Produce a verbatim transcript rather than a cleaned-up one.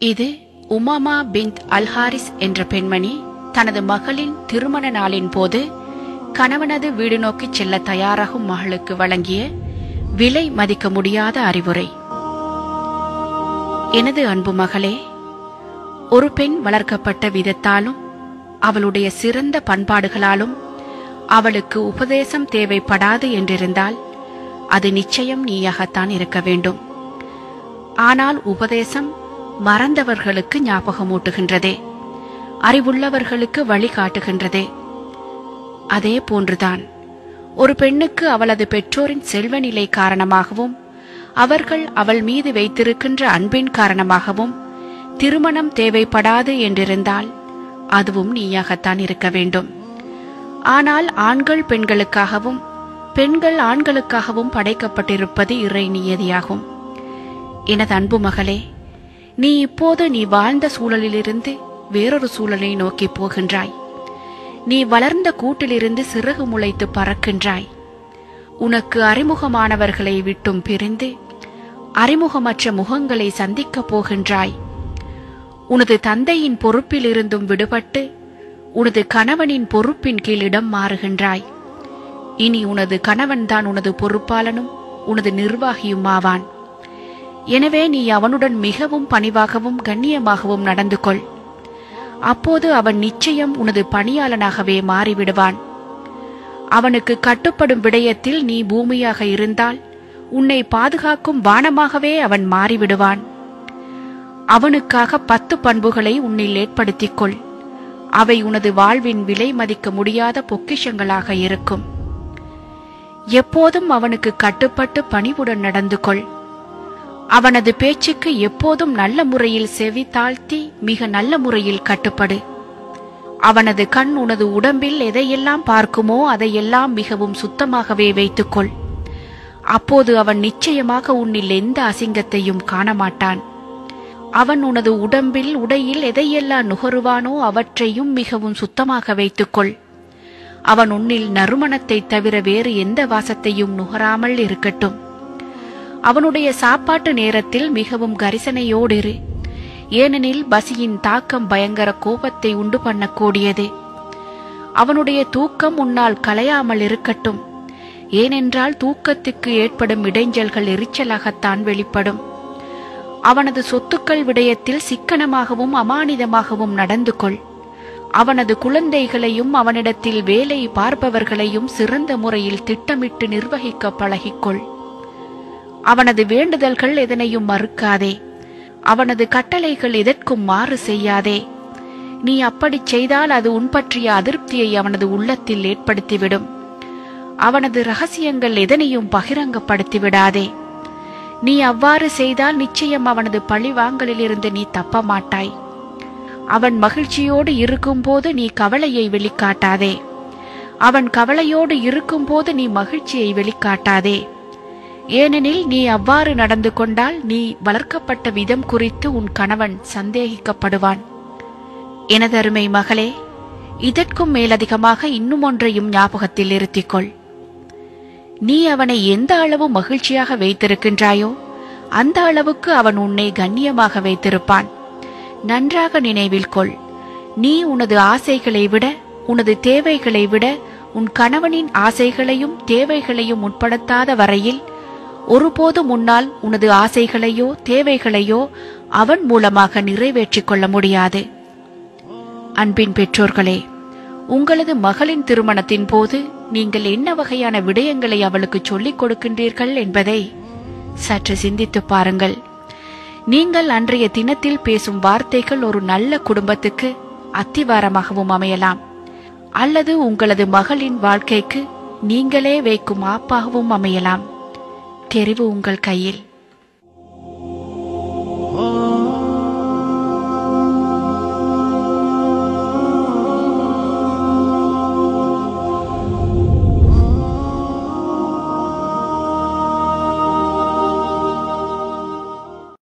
இது உமாமா பின்த் அல்ஹாரிஸ் என்ற பெண்மணி தனது மகளின் திருமண நாளின் போது கணவனது வீடு நோக்கி செல்ல தயாராகும் மகளுக்கு வழங்கிய விலை மதிக்க முடியாத அறிவுரை. எனது அன்பு மகளே, ஒரு பெண் வளர்க்கப்பட்ட விதத்தாலும் அவளுடைய சிறந்த பண்பாடுகளாலும் அவளுக்கு உபதேசம் தேவைப்படாது என்றிருந்தால் அது நிச்சயம் நீயாகத்தான் இருக்க வேண்டும். ஆனால் உபதேசம் மறந்தவர்களுக்கு ஞாபகமூட்டுகின்றதே, அறிவுள்ளவர்களுக்கு வழிகாட்டுகின்றதே. அதே போன்றுதான் ஒரு பெண்ணுக்கு அவளது பெற்றோரின் செல்வநிலை காரணமாகவும் அவர்கள் அவள் மீது வைத்திருக்கின்ற அன்பின் காரணமாகவும் திருமணம் தேவைப்படாது என்றிருந்தால் அதுவும் நீயாகத்தான் இருக்க வேண்டும். ஆனால் ஆண்கள் பெண்களுக்காகவும் பெண்கள் ஆண்களுக்காகவும் படைக்கப்பட்டிருப்பது இறை நியதியாகும். எனது அன்பு மகளே, நீ இப்போது நீ வாழ்ந்த சூழலிலிருந்து வேறொரு சூழலை நோக்கி போகின்றாய். நீ வளர்ந்த கூட்டிலிருந்து சிறகு முளைத்து பறக்கின்றாய். உனக்கு அறிமுகமானவர்களை விட்டும் பிரிந்து அறிமுகமற்ற முகங்களை சந்திக்கப் போகின்றாய். உனது தந்தையின் பொறுப்பிலிருந்தும் விடுபட்டு உனது கணவனின் பொறுப்பின் கீழ் இடம் மாறுகின்றாய். இனி உனது கணவன்தான் உனது பொறுப்பாளனும் உனது நிர்வாகியும் ஆவான். எனவே நீ அவனுடன் மிகவும் பணிவாகவும் கண்ணியமாகவும் நடந்து கொள். அப்போது அவன் நிச்சயம் உனது பணியாளனாகவே மாறிவிடுவான். அவனுக்கு கட்டுப்படும் விடயத்தில் நீ பூமியாக இருந்தால் உன்னை பாதுகாக்கும் வானமாகவே அவன் மாறிவிடுவான். அவனுக்காக பத்து பண்புகளை உன்னில் ஏற்படுத்திக் கொள். அவை உனது வாழ்வின் விலை மதிக்க முடியாத பொக்கிஷங்களாக இருக்கும். எப்போதும் அவனுக்கு கட்டுப்பட்டு பணிவுடன் நடந்து கொள். அவனது பேச்சுக்கு எப்போதும் நல்ல முறையில் செவி தாழ்த்தி மிக நல்ல முறையில் கட்டுப்படு. அவனது கண் உனது உடம்பில் எதையெல்லாம் பார்க்குமோ அதையெல்லாம் மிகவும் சுத்தமாகவே வைத்துக்கொள். அப்போது அவன் நிச்சயமாக உன்னில் எந்த அசிங்கத்தையும் காணமாட்டான். அவன் உனது உடம்பில் உடையில் எதையெல்லாம் நுகருவானோ அவற்றையும் மிகவும் சுத்தமாக வைத்துக்கொள். அவன் உன்னில் நறுமணத்தை தவிர வேறு எந்த வாசத்தையும் நுகராமல் இருக்கட்டும். அவனுடைய சாப்பாட்டு நேரத்தில் மிகவும் கரிசனையோடு இரு. ஏனெனில் பசியின் தாக்கம் பயங்கர கோபத்தை உண்டு பண்ணக்கூடியது. அவனுடைய தூக்கம் உன்னால் கலையாமல் இருக்கட்டும். ஏனென்றால் தூக்கத்துக்கு ஏற்படும் இடைஞ்சல்கள் எரிச்சலாகத்தான் வெளிப்படும். அவனது சொத்துக்கள் விடயத்தில் சிக்கனமாகவும் அமானிதமாகவும் நடந்து கொள். அவனது குழந்தைகளையும் அவனிடத்தில் வேலை பார்ப்பவர்களையும் சிறந்த முறையில் திட்டமிட்டு நிர்வகிக்க பழகிக்கொள். அவனது வேண்டுதல்கள் எதனையும் மறுக்காதே. அவனது கட்டளைகள் எதற்கும் மாறு செய்யாதே. நீ அப்படி செய்தால் அது உன் பற்றிய அதிருப்தியை அவனது உள்ளத்தில் ஏற்படுத்திவிடும். அவனது ரகசியங்கள் எதனையும் பகிரங்கப்படுத்திவிடாதே. நீ அவ்வாறு செய்தால் நிச்சயம் அவனது பழிவாங்கலிலிருந்து நீ தப்ப மாட்டாய். அவன் மகிழ்ச்சியோடு இருக்கும்போது நீ கவலையை வெளிக்காட்டாதே. அவன் கவலையோடு இருக்கும்போது நீ மகிழ்ச்சியை வெளிக்காட்டாதே. ஏனெனில் நீ அவ்வாறு நடந்து கொண்டால் நீ வளர்க்கப்பட்ட விதம் குறித்து உன் கணவன் சந்தேகிக்கப்படுவான். எனதருமை மகளே, இதற்கும் மேலதிகமாக இன்னும் ஒன்றையும் ஞாபகத்தில் இருத்திக்கொள். நீ அவனை எந்த அளவு மகிழ்ச்சியாக வைத்திருக்கின்றாயோ அந்த அளவுக்கு அவன் உன்னை கண்ணியமாக வைத்திருப்பான். நன்றாக நினைவில் கொள். நீ உனது ஆசைகளை விட உனது தேவைகளை விட உன் கணவனின் ஆசைகளையும் தேவைகளையும் உட்படுத்தாத வரையில் ஒருபோதும் உன்னால் உனது ஆசைகளையோ தேவைகளையோ அவன் மூலமாக நிறைவேற்றிக் கொள்ள முடியாது. அன்பின் பெற்றோர்களே, உங்களது மகளின் திருமணத்தின் போது நீங்கள் என்ன வகையான விடயங்களை அவளுக்கு சொல்லிக் கொடுக்கின்றீர்கள் என்பதை சற்று சிந்தித்து பாருங்கள். நீங்கள் அன்றைய தினத்தில் பேசும் வார்த்தைகள் ஒரு நல்ல குடும்பத்துக்கு அத்திவாரமாகவும் அமையலாம், அல்லது உங்களது மகளின் வாழ்க்கைக்கு நீங்களே வைக்கும் ஆப்பாகவும் அமையலாம். தெரிவு உங்கள் கையில்.